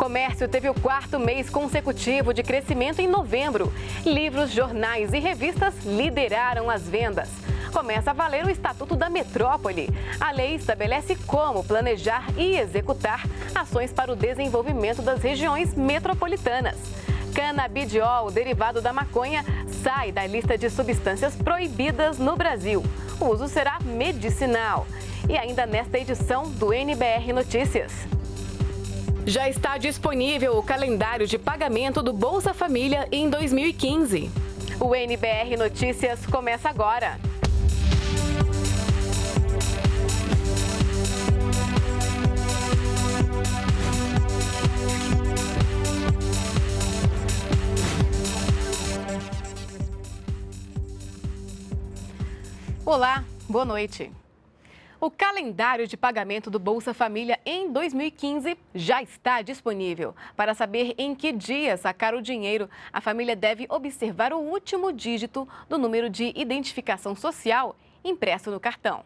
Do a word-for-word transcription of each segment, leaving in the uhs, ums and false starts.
Comércio teve o quarto mês consecutivo de crescimento em novembro. Livros, jornais e revistas lideraram as vendas. Começa a valer o Estatuto da Metrópole. A lei estabelece como planejar e executar ações para o desenvolvimento das regiões metropolitanas. Canabidiol, derivado da maconha, sai da lista de substâncias proibidas no Brasil. O uso será medicinal. E ainda nesta edição do N B R Notícias. Já está disponível o calendário de pagamento do Bolsa Família em dois mil e quinze. O N B R Notícias começa agora. Olá, boa noite. O calendário de pagamento do Bolsa Família em dois mil e quinze já está disponível. Para saber em que dia sacar o dinheiro, a família deve observar o último dígito do número de identificação social impresso no cartão.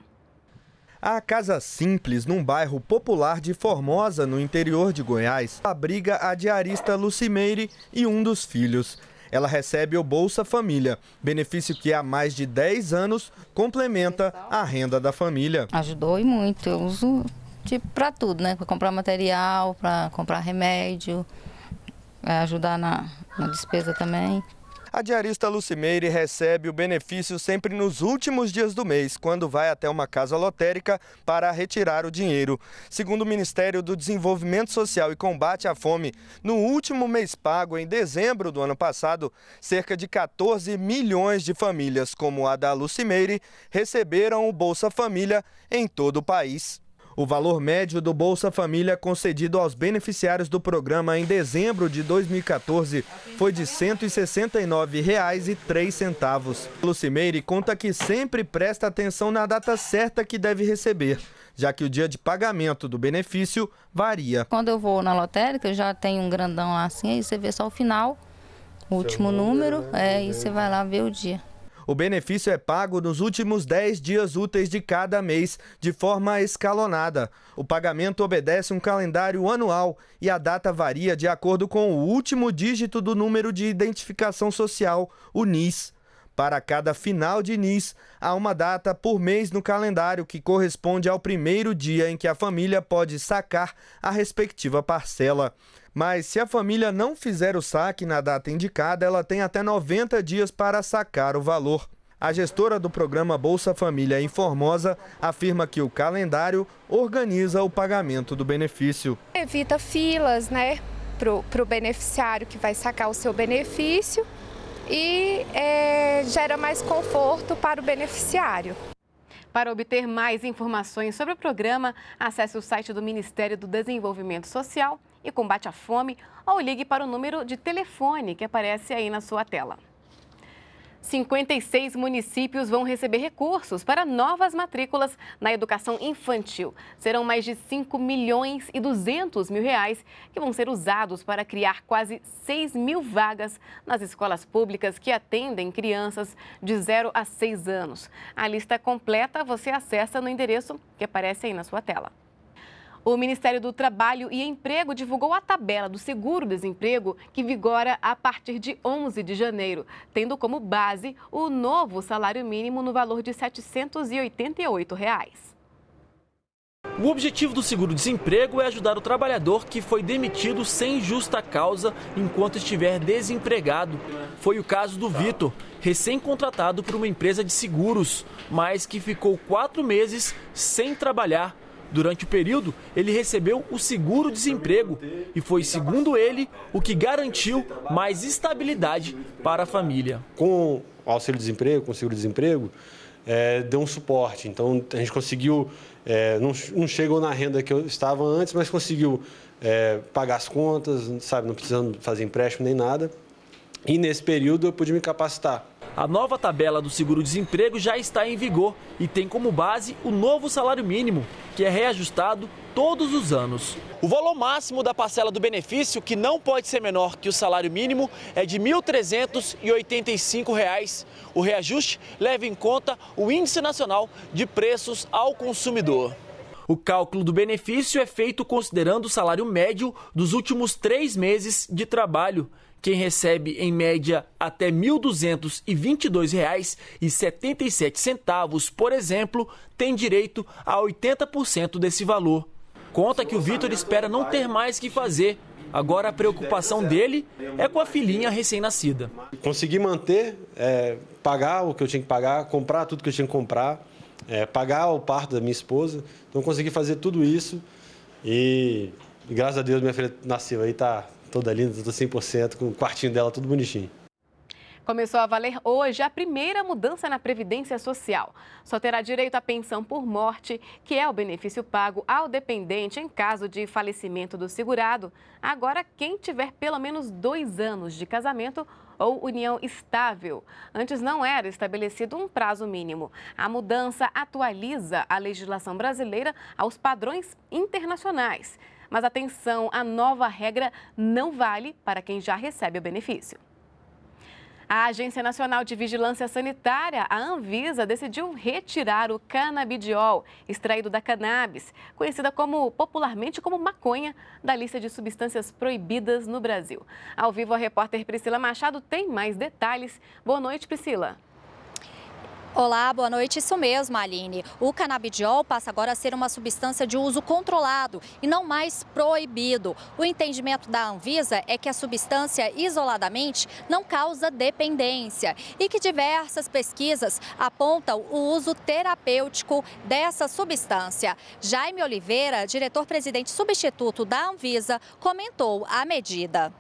A Casa Simples, num bairro popular de Formosa, no interior de Goiás, abriga a diarista Lucimeire e um dos filhos. Ela recebe o Bolsa Família, benefício que há mais de dez anos complementa a renda da família. Ajudou e muito, eu uso tipo para tudo, né? Para comprar material, para comprar remédio, ajudar na, na despesa também. A diarista Lucimeire recebe o benefício sempre nos últimos dias do mês, quando vai até uma casa lotérica para retirar o dinheiro. Segundo o Ministério do Desenvolvimento Social e Combate à Fome, no último mês pago, em dezembro do ano passado, cerca de quatorze milhões de famílias, como a da Lucimeire, receberam o Bolsa Família em todo o país. O valor médio do Bolsa Família concedido aos beneficiários do programa em dezembro de dois mil e quatorze foi de cento e sessenta e nove reais e três centavos. Lucimeire conta que sempre presta atenção na data certa que deve receber, já que o dia de pagamento do benefício varia. Quando eu vou na lotérica, já tem um grandão lá assim, aí você vê só o final, o último número, é, e você vai lá ver o dia. O benefício é pago nos últimos dez dias úteis de cada mês, de forma escalonada. O pagamento obedece um calendário anual e a data varia de acordo com o último dígito do número de identificação social, o N I S. Para cada final de N I S, há uma data por mês no calendário que corresponde ao primeiro dia em que a família pode sacar a respectiva parcela. Mas se a família não fizer o saque na data indicada, ela tem até noventa dias para sacar o valor. A gestora do programa Bolsa Família em Formosa afirma que o calendário organiza o pagamento do benefício. Evita filas, né, para o beneficiário que vai sacar o seu benefício e é, gera mais conforto para o beneficiário. Para obter mais informações sobre o programa, acesse o site do Ministério do Desenvolvimento Social e Combate à Fome ou ligue para o número de telefone que aparece aí na sua tela. cinquenta e seis municípios vão receber recursos para novas matrículas na educação infantil. Serão mais de cinco milhões e duzentos mil reais que vão ser usados para criar quase seis mil vagas nas escolas públicas que atendem crianças de zero a seis anos. A lista completa você acessa no endereço que aparece aí na sua tela. O Ministério do Trabalho e Emprego divulgou a tabela do seguro-desemprego que vigora a partir de onze de janeiro, tendo como base o novo salário mínimo no valor de setecentos e oitenta e oito reais. O objetivo do seguro-desemprego é ajudar o trabalhador que foi demitido sem justa causa enquanto estiver desempregado. Foi o caso do Vitor, recém-contratado por uma empresa de seguros, mas que ficou quatro meses sem trabalhar. Durante o período, ele recebeu o seguro-desemprego e foi, segundo ele, o que garantiu mais estabilidade para a família. Com o auxílio-desemprego, com o seguro-desemprego, é, deu um suporte. Então, a gente conseguiu, é, não, não chegou na renda que eu estava antes, mas conseguiu é, pagar as contas, sabe, não precisando fazer empréstimo nem nada. E nesse período eu pude me capacitar. A nova tabela do seguro-desemprego já está em vigor e tem como base o novo salário mínimo, que é reajustado todos os anos. O valor máximo da parcela do benefício, que não pode ser menor que o salário mínimo, é de mil trezentos e oitenta e cinco reais. O reajuste leva em conta o Índice Nacional de Preços ao Consumidor. O cálculo do benefício é feito considerando o salário médio dos últimos três meses de trabalho. Quem recebe, em média, até mil duzentos e vinte e dois reais e setenta e sete centavos, por exemplo, tem direito a oitenta por cento desse valor. Conta que o Vitor espera não ter mais que fazer. Agora a preocupação dele é com a filhinha recém-nascida. Consegui manter, é, pagar o que eu tinha que pagar, comprar tudo que eu tinha que comprar, é, pagar o parto da minha esposa. Então consegui fazer tudo isso e, e graças a Deus minha filha nasceu aí, tá toda linda, toda cem por cento, com o quartinho dela tudo bonitinho. Começou a valer hoje a primeira mudança na Previdência Social. Só terá direito à pensão por morte, que é o benefício pago ao dependente em caso de falecimento do segurado. Agora, quem tiver pelo menos dois anos de casamento ou união estável. Antes não era estabelecido um prazo mínimo. A mudança atualiza a legislação brasileira aos padrões internacionais. Mas atenção, a nova regra não vale para quem já recebe o benefício. A Agência Nacional de Vigilância Sanitária, a Anvisa, decidiu retirar o canabidiol, extraído da cannabis, conhecida como, popularmente como maconha, da lista de substâncias proibidas no Brasil. Ao vivo, a repórter Priscila Machado tem mais detalhes. Boa noite, Priscila. Olá, boa noite. Isso mesmo, Aline. O canabidiol passa agora a ser uma substância de uso controlado e não mais proibido. O entendimento da Anvisa é que a substância isoladamente não causa dependência e que diversas pesquisas apontam o uso terapêutico dessa substância. Jaime Oliveira, diretor-presidente substituto da Anvisa, comentou a medida.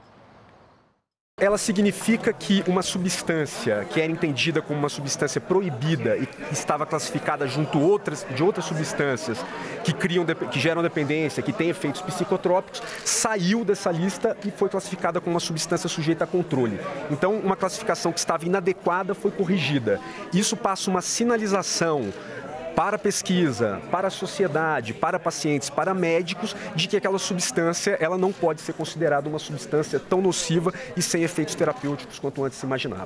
Ela significa que uma substância que era entendida como uma substância proibida e estava classificada junto outras, de outras substâncias que, criam, que geram dependência, que têm efeitos psicotrópicos, saiu dessa lista e foi classificada como uma substância sujeita a controle. Então, uma classificação que estava inadequada foi corrigida. Isso passa uma sinalização para a pesquisa, para a sociedade, para pacientes, para médicos, de que aquela substância ela não pode ser considerada uma substância tão nociva e sem efeitos terapêuticos quanto antes se imaginava.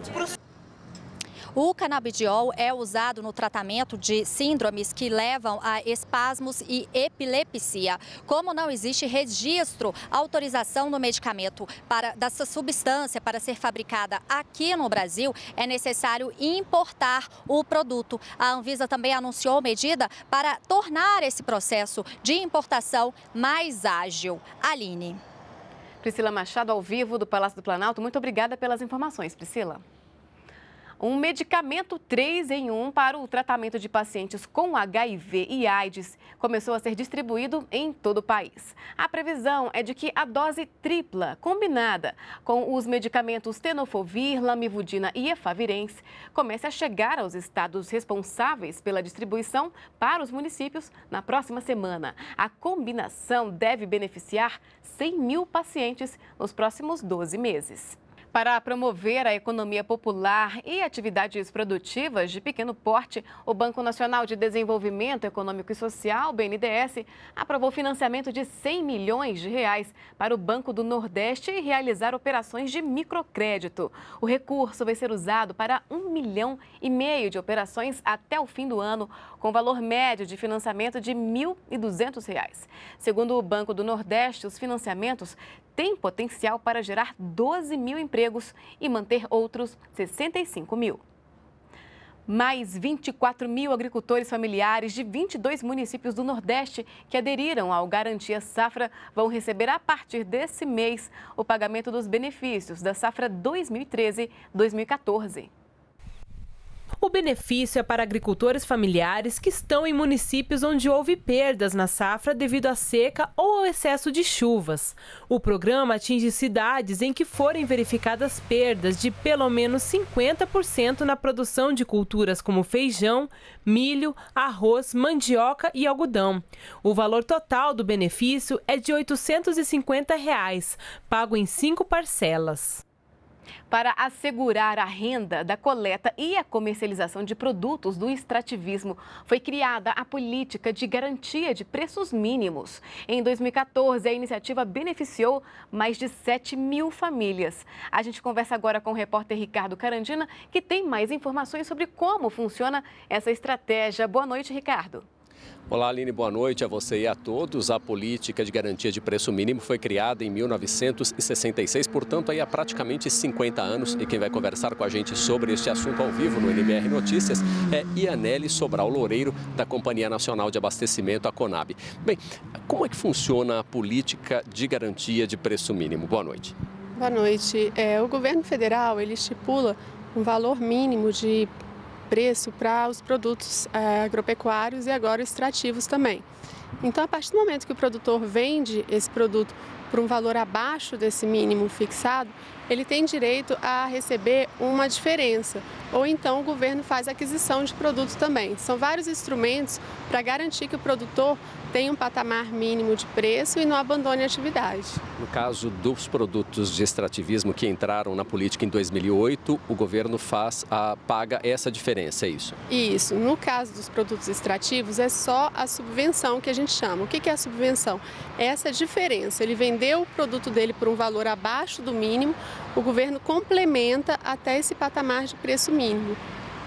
O canabidiol é usado no tratamento de síndromes que levam a espasmos e epilepsia. Como não existe registro, autorização no medicamento para, dessa substância para ser fabricada aqui no Brasil, é necessário importar o produto. A Anvisa também anunciou medida para tornar esse processo de importação mais ágil. Aline. Priscila Machado, ao vivo do Palácio do Planalto. Muito obrigada pelas informações, Priscila. Um medicamento três em um para o tratamento de pacientes com H I V e AIDS começou a ser distribuído em todo o país. A previsão é de que a dose tripla, combinada com os medicamentos tenofovir, lamivudina e efavirenz, comece a chegar aos estados responsáveis pela distribuição para os municípios na próxima semana. A combinação deve beneficiar cem mil pacientes nos próximos doze meses. Para promover a economia popular e atividades produtivas de pequeno porte, o Banco Nacional de Desenvolvimento Econômico e Social, B N D E S, aprovou financiamento de cem milhões de reais para o Banco do Nordeste e realizar operações de microcrédito. O recurso vai ser usado para um milhão e meio de operações até o fim do ano, com valor médio de financiamento de mil e duzentos reais. Segundo o Banco do Nordeste, os financiamentos têm potencial para gerar doze mil empregos e manter outros sessenta e cinco mil. Mais vinte e quatro mil agricultores familiares de vinte e dois municípios do Nordeste que aderiram ao Garantia Safra vão receber a partir desse mês o pagamento dos benefícios da safra dois mil e treze dois mil e quatorze. O benefício é para agricultores familiares que estão em municípios onde houve perdas na safra devido à seca ou ao excesso de chuvas. O programa atinge cidades em que forem verificadas perdas de pelo menos cinquenta por cento na produção de culturas como feijão, milho, arroz, mandioca e algodão. O valor total do benefício é de oitocentos e cinquenta reais, pago em cinco parcelas. Para assegurar a renda da coleta e a comercialização de produtos do extrativismo, foi criada a política de garantia de preços mínimos. Em dois mil e quatorze, a iniciativa beneficiou mais de sete mil famílias. A gente conversa agora com o repórter Ricardo Carandina, que tem mais informações sobre como funciona essa estratégia. Boa noite, Ricardo. Olá, Aline, boa noite a você e a todos. A política de garantia de preço mínimo foi criada em mil novecentos e sessenta e seis, portanto, aí há praticamente cinquenta anos. E quem vai conversar com a gente sobre este assunto ao vivo no N B R Notícias é Ianelli Sobral Loureiro, da Companhia Nacional de Abastecimento, a Conab. Bem, como é que funciona a política de garantia de preço mínimo? Boa noite. Boa noite. É, o governo federal ele estipula um valor mínimo de preço para os produtos é, agropecuários e agora extrativos também. Então, a partir do momento que o produtor vende esse produto por um valor abaixo desse mínimo fixado, ele tem direito a receber uma diferença, ou então o governo faz aquisição de produtos também. São vários instrumentos para garantir que o produtor tenha um patamar mínimo de preço e não abandone a atividade. No caso dos produtos de extrativismo que entraram na política em dois mil e oito, o governo faz a, paga essa diferença, é isso? Isso. No caso dos produtos extrativos, é só a subvenção que a gente chama. O que é a subvenção? É essa diferença. Ele vendeu o produto dele por um valor abaixo do mínimo, o governo complementa até esse patamar de preço mínimo.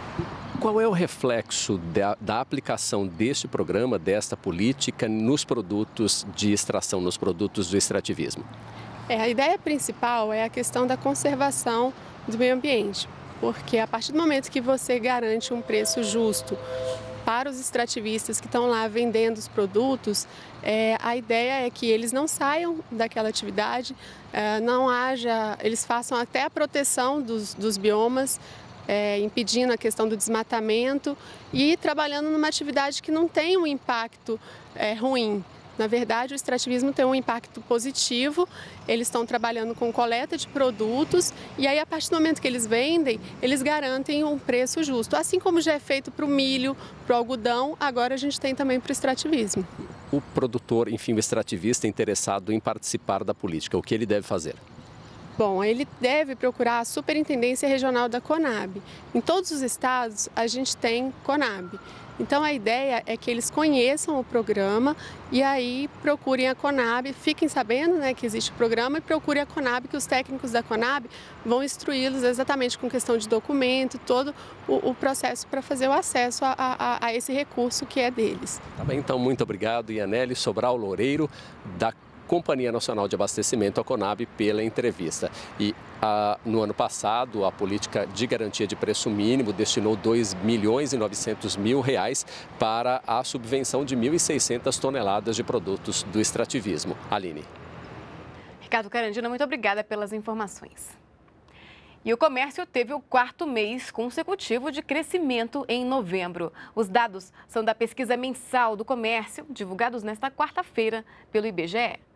Qual é o reflexo da, da aplicação deste programa, desta política, nos produtos de extração, nos produtos do extrativismo? É, a ideia principal é a questão da conservação do meio ambiente, porque a partir do momento que você garante um preço justo para os extrativistas que estão lá vendendo os produtos, é, a ideia é que eles não saiam daquela atividade, é, não haja, eles façam até a proteção dos, dos biomas, É, impedindo a questão do desmatamento e trabalhando numa atividade que não tem um impacto é, ruim. Na verdade, o extrativismo tem um impacto positivo, eles estão trabalhando com coleta de produtos e aí, a partir do momento que eles vendem, eles garantem um preço justo. Assim como já é feito para o milho, para o algodão, agora a gente tem também para o extrativismo. O produtor, enfim, o extrativista interessado em participar da política, o que ele deve fazer? Bom, ele deve procurar a Superintendência Regional da Conab. Em todos os estados, a gente tem Conab. Então, a ideia é que eles conheçam o programa e aí procurem a Conab, fiquem sabendo, né, que existe o programa e procurem a Conab, que os técnicos da Conab vão instruí-los exatamente com questão de documento, todo o, o processo para fazer o acesso a, a, a esse recurso que é deles. Tá bem, então, muito obrigado, Ianelli Sobral Loureiro, da Companhia Nacional de Abastecimento, a Conab, pela entrevista. E ah, no ano passado, a política de garantia de preço mínimo destinou dois milhões e novecentos mil reais para a subvenção de mil e seiscentas toneladas de produtos do extrativismo. Aline. Ricardo Carandina, muito obrigada pelas informações. E o comércio teve o quarto mês consecutivo de crescimento em novembro. Os dados são da pesquisa mensal do comércio, divulgados nesta quarta-feira pelo I B G E.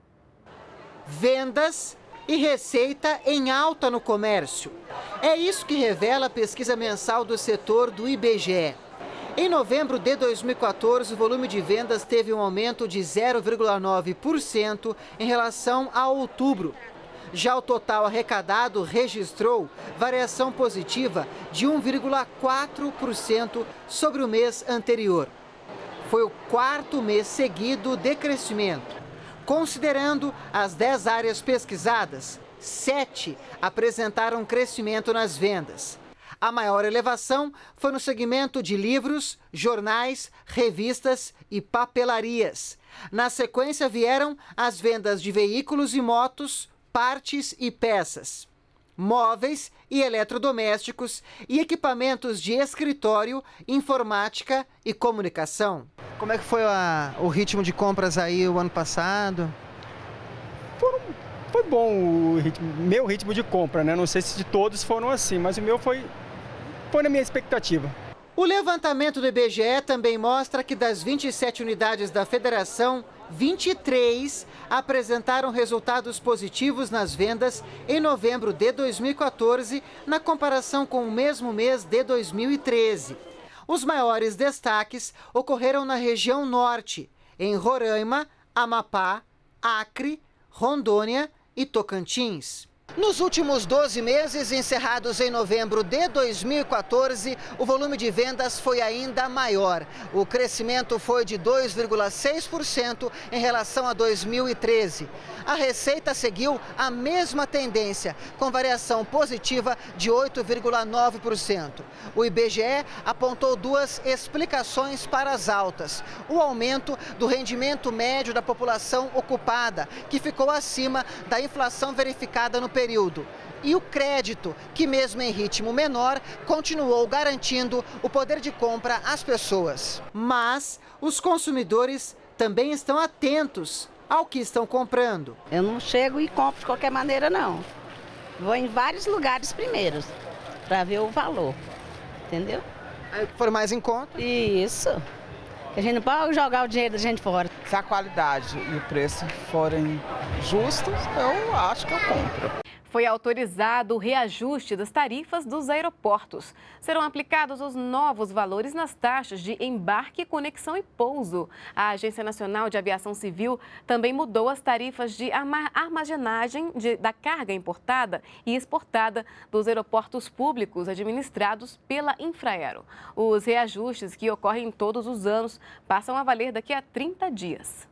Vendas e receita em alta no comércio. É isso que revela a pesquisa mensal do setor do I B G E. Em novembro de dois mil e quatorze, o volume de vendas teve um aumento de zero vírgula nove por cento em relação a outubro. Já o total arrecadado registrou variação positiva de um vírgula quatro por cento sobre o mês anterior. Foi o quarto mês seguido de crescimento. Considerando as dez áreas pesquisadas, sete apresentaram crescimento nas vendas. A maior elevação foi no segmento de livros, jornais, revistas e papelarias. Na sequência vieram as vendas de veículos e motos, partes e peças, móveis e eletrodomésticos e equipamentos de escritório, informática e comunicação. Como é que foi a, o ritmo de compras aí o ano passado? Foi, foi bom o ritmo, meu ritmo de compra, né? Não sei se de todos foram assim, mas o meu foi, foi na minha expectativa. O levantamento do I B G E também mostra que das vinte e sete unidades da federação, vinte e três apresentaram resultados positivos nas vendas em novembro de dois mil e quatorze, na comparação com o mesmo mês de dois mil e treze. Os maiores destaques ocorreram na região norte, em Roraima, Amapá, Acre, Rondônia e Tocantins. Nos últimos doze meses, encerrados em novembro de dois mil e quatorze, o volume de vendas foi ainda maior. O crescimento foi de dois vírgula seis por cento em relação a dois mil e treze. A receita seguiu a mesma tendência, com variação positiva de oito vírgula nove por cento. O I B G E apontou duas explicações para as altas. O aumento do rendimento médio da população ocupada, que ficou acima da inflação verificada no período. período. E o crédito, que mesmo em ritmo menor, continuou garantindo o poder de compra às pessoas. Mas os consumidores também estão atentos ao que estão comprando. Eu não chego e compro de qualquer maneira, não. Vou em vários lugares primeiro, para ver o valor, entendeu? Aí for mais em conta? Isso. A gente não pode jogar o dinheiro da gente fora. Se a qualidade e o preço forem justos, eu acho que eu compro. Foi autorizado o reajuste das tarifas dos aeroportos. Serão aplicados os novos valores nas taxas de embarque, conexão e pouso. A Agência Nacional de Aviação Civil também mudou as tarifas de armazenagem de, da carga importada e exportada dos aeroportos públicos administrados pela Infraero. Os reajustes, que ocorrem todos os anos, passam a valer daqui a trinta dias.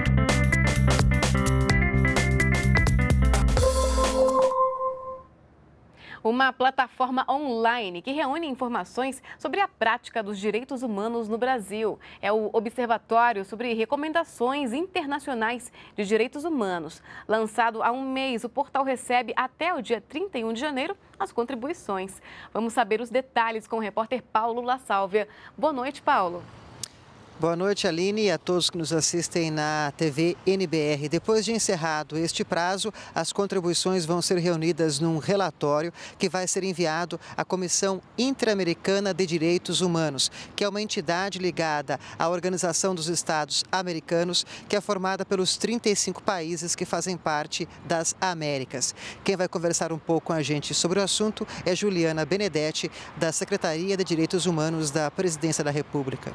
Uma plataforma online que reúne informações sobre a prática dos direitos humanos no Brasil. É o Observatório sobre Recomendações Internacionais de Direitos Humanos. Lançado há um mês, o portal recebe até o dia trinta e um de janeiro as contribuições. Vamos saber os detalhes com o repórter Paulo La Sálvia. Boa noite, Paulo. Boa noite, Aline, e a todos que nos assistem na T V N B R. Depois de encerrado este prazo, as contribuições vão ser reunidas num relatório que vai ser enviado à Comissão Interamericana de Direitos Humanos, que é uma entidade ligada à Organização dos Estados Americanos, que é formada pelos trinta e cinco países que fazem parte das Américas. Quem vai conversar um pouco com a gente sobre o assunto é Juliana Benedetti, da Secretaria de Direitos Humanos da Presidência da República.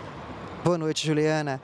Boa noite, Juliana.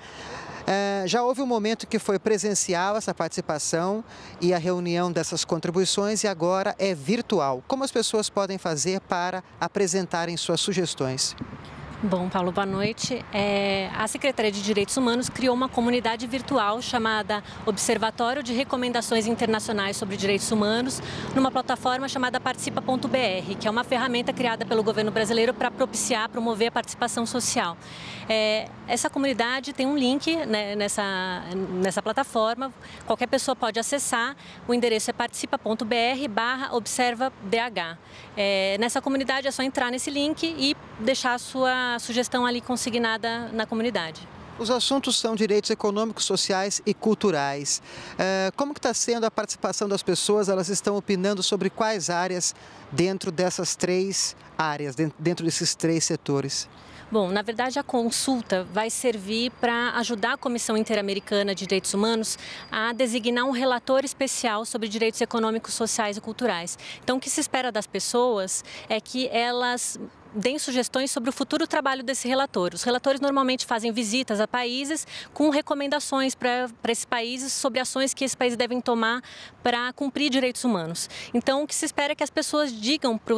É, já houve um momento que foi presencial essa participação e a reunião dessas contribuições e agora é virtual. Como as pessoas podem fazer para apresentarem suas sugestões? Bom, Paulo, boa noite. É, a Secretaria de Direitos Humanos criou uma comunidade virtual chamada Observatório de Recomendações Internacionais sobre Direitos Humanos, numa plataforma chamada participa ponto b r, que é uma ferramenta criada pelo governo brasileiro para propiciar, promover a participação social. É, essa comunidade tem um link, né, nessa, nessa plataforma, qualquer pessoa pode acessar, o endereço é participa ponto b r barra observa d h. É, nessa comunidade é só entrar nesse link e deixar a sua sugestão ali consignada na comunidade. Os assuntos são direitos econômicos, sociais e culturais. É, como que está sendo a participação das pessoas? Elas estão opinando sobre quais áreas dentro dessas três áreas, dentro desses três setores? Bom, na verdade, a consulta vai servir para ajudar a Comissão Interamericana de Direitos Humanos a designar um relator especial sobre direitos econômicos, sociais e culturais. Então, o que se espera das pessoas é que elas deem sugestões sobre o futuro trabalho desse relator. Os relatores normalmente fazem visitas a países com recomendações para esses países sobre ações que esses países devem tomar para cumprir direitos humanos. Então, o que se espera é que as pessoas digam para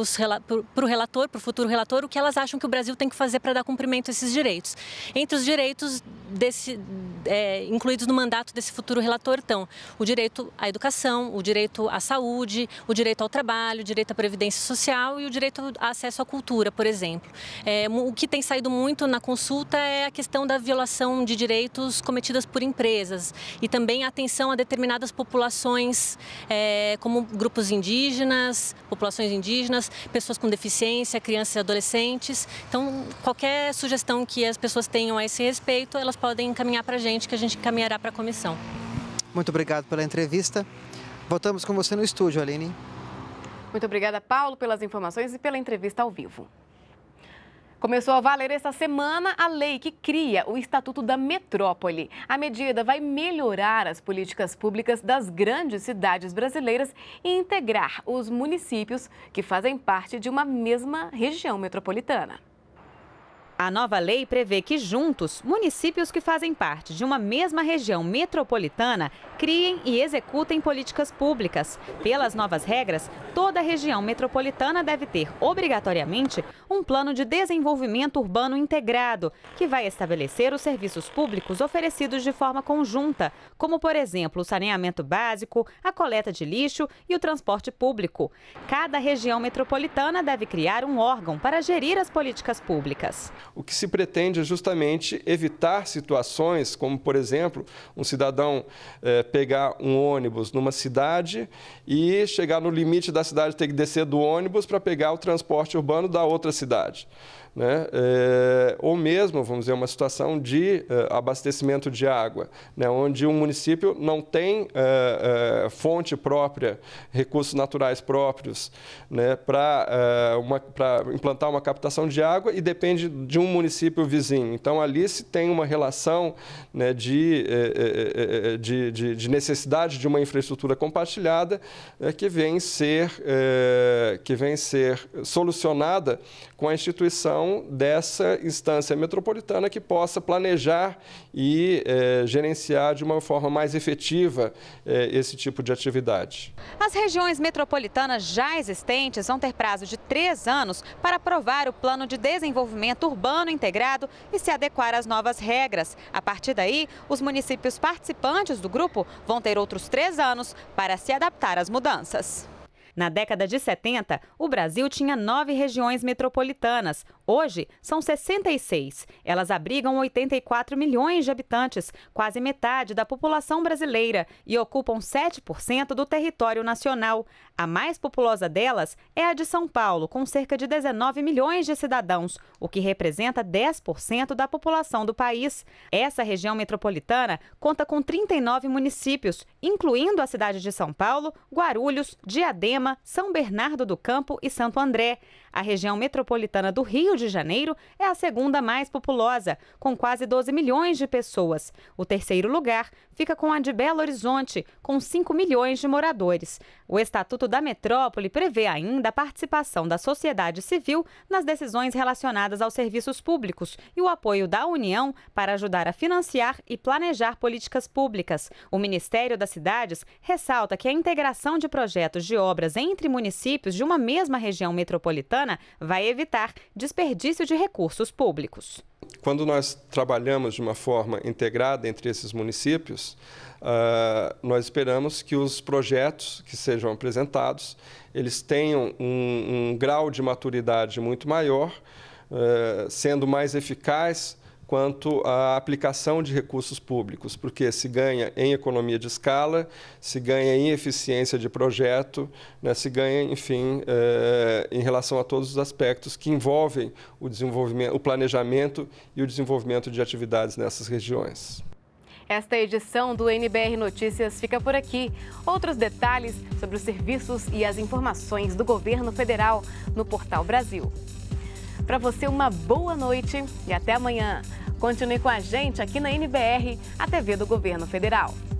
o relator, para o futuro relator, o que elas acham que o Brasil tem que fazer para dar cumprimento a esses direitos. Entre os direitos desse, é, incluídos no mandato desse futuro relator estão o direito à educação, o direito à saúde, o direito ao trabalho, o direito à previdência social e o direito ao acesso à cultura, por exemplo. É, o que tem saído muito na consulta é a questão da violação de direitos cometidas por empresas e também a atenção a determinadas populações, é, como grupos indígenas, populações indígenas, pessoas com deficiência, crianças e adolescentes. Então, qualquer sugestão que as pessoas tenham a esse respeito, elas podem encaminhar para a gente, que a gente encaminhará para a comissão. Muito obrigado pela entrevista. Voltamos com você no estúdio, Aline. Muito obrigada, Paulo, pelas informações e pela entrevista ao vivo. Começou a valer esta semana a lei que cria o Estatuto da Metrópole. A medida vai melhorar as políticas públicas das grandes cidades brasileiras e integrar os municípios que fazem parte de uma mesma região metropolitana. A nova lei prevê que juntos, municípios que fazem parte de uma mesma região metropolitana criem e executem políticas públicas. Pelas novas regras, toda a região metropolitana deve ter, obrigatoriamente, um plano de desenvolvimento urbano integrado, que vai estabelecer os serviços públicos oferecidos de forma conjunta, como, por exemplo, o saneamento básico, a coleta de lixo e o transporte público. Cada região metropolitana deve criar um órgão para gerir as políticas públicas. O que se pretende é justamente evitar situações como, por exemplo, um cidadão eh, pegar um ônibus numa cidade e chegar no limite da cidade ter que descer do ônibus para pegar o transporte urbano da outra cidade. Né? É, ou mesmo, vamos dizer, uma situação de é, abastecimento de água, né? Onde um município não tem é, é, fonte própria, recursos naturais próprios, né? Para é, implantar uma captação de água e depende de um município vizinho. Então, ali se tem uma relação, né, de, é, de, de, de necessidade de uma infraestrutura compartilhada é, que vem ser, é, que vem ser solucionada com a instituição dessa instância metropolitana que possa planejar e eh, gerenciar de uma forma mais efetiva eh, esse tipo de atividade. As regiões metropolitanas já existentes vão ter prazo de três anos para aprovar o plano de desenvolvimento urbano integrado e se adequar às novas regras. A partir daí, os municípios participantes do grupo vão ter outros três anos para se adaptar às mudanças. Na década de setenta, o Brasil tinha nove regiões metropolitanas. Hoje, são sessenta e seis. Elas abrigam oitenta e quatro milhões de habitantes, quase metade da população brasileira, e ocupam sete por cento do território nacional. A mais populosa delas é a de São Paulo, com cerca de dezenove milhões de cidadãos, o que representa dez por cento da população do país. Essa região metropolitana conta com trinta e nove municípios, incluindo a cidade de São Paulo, Guarulhos, Diadema, São Bernardo do Campo e Santo André. A região metropolitana do Rio de Janeiro é a segunda mais populosa, com quase doze milhões de pessoas. O terceiro lugar fica com a de Belo Horizonte, com cinco milhões de moradores. O Estatuto da Metrópole prevê ainda a participação da sociedade civil nas decisões relacionadas aos serviços públicos e o apoio da União para ajudar a financiar e planejar políticas públicas. O Ministério das Cidades ressalta que a integração de projetos de obras entre municípios de uma mesma região metropolitana vai evitar desperdício de recursos públicos. Quando nós trabalhamos de uma forma integrada entre esses municípios, uh, nós esperamos que os projetos que sejam apresentados, eles tenham um, um grau de maturidade muito maior, uh, sendo mais eficaz quanto à aplicação de recursos públicos, porque se ganha em economia de escala, se ganha em eficiência de projeto, né, se ganha, enfim, eh, em relação a todos os aspectos que envolvem o desenvolvimento, o planejamento e o desenvolvimento de atividades nessas regiões. Esta edição do N B R Notícias fica por aqui. Outros detalhes sobre os serviços e as informações do governo federal no Portal Brasil. Para você, uma boa noite e até amanhã. Continue com a gente aqui na N B R, a T V do Governo Federal.